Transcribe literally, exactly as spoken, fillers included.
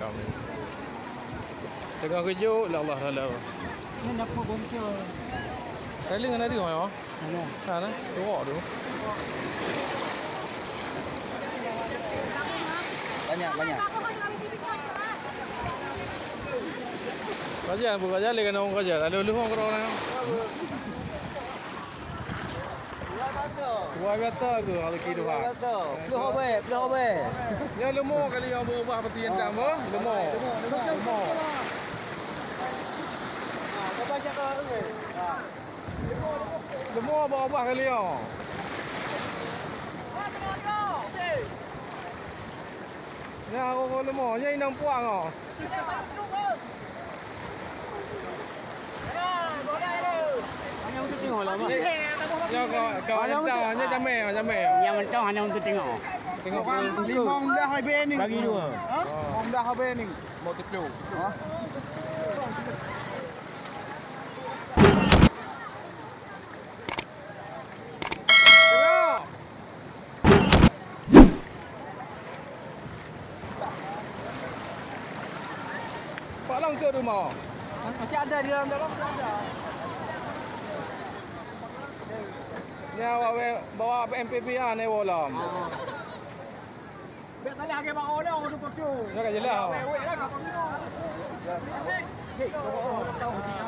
malam ni. Tengah kejut, la Allah Allah. Ni nampak boncor. Kali dengan ada mai oh. Mana? Sana, tengok tu. Banyak, banyak. Kerja bukan kerja lagi orang kerja. Ada lu orang orang. Wah biasa tu kalau kidu ha. Peluk apa? Peluk apa? Ya lemah kali yang berubah seperti yang tak apa. Lemah. Lemah. Ha, kau baca kau tu. Ha. Lemah berubah kali ya. Ya orang lemah, yang inang puang ah. Hanya untuk tengok lah, Mak. Ya kau kau mentang hanya jamai, jamai. Yang mentang hanya untuk tengok. Tengok limong dah habis ni. Bagi dua. Ha? Limong dah habis ni. mau teplu. Ha? Pak Long tu rumah. Masih ada di dalam dalam ada. Ni awak bawa M P P ah ni bolam. Bet tadi harga bang orang orang tu pacu. Jangan jelah. Wei wei lah kau.